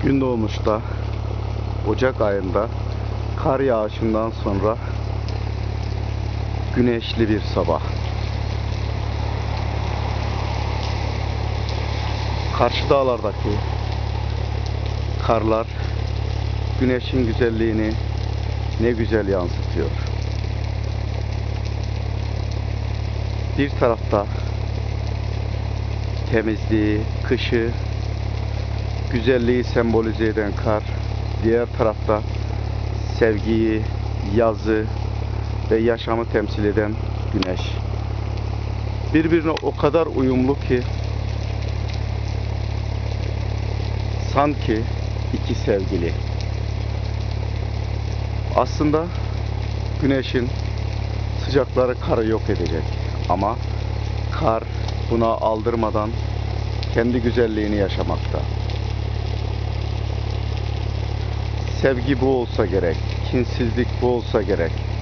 Gün doğmuşta Ocak ayında kar yağışından sonra güneşli bir sabah. Karşı dağlardaki karlar güneşin güzelliğini ne güzel yansıtıyor. Bir tarafta temizliği, kışı, güzelliği sembolize eden kar, diğer tarafta sevgiyi, yazı ve yaşamı temsil eden güneş. Birbirine o kadar uyumlu ki sanki iki sevgili. Aslında güneşin sıcakları karı yok edecek ama kar buna aldırmadan kendi güzelliğini yaşamakta. Sevgi bu olsa gerek, kinsizlik bu olsa gerek.